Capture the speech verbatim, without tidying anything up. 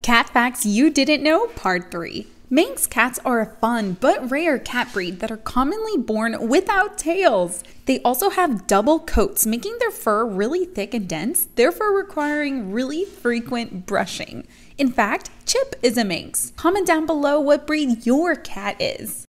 Cat Facts You Didn't Know, Part three. Manx cats are a fun but rare cat breed that are commonly born without tails. They also have double coats, making their fur really thick and dense, therefore requiring really frequent brushing. In fact, Chip is a Manx. Comment down below what breed your cat is.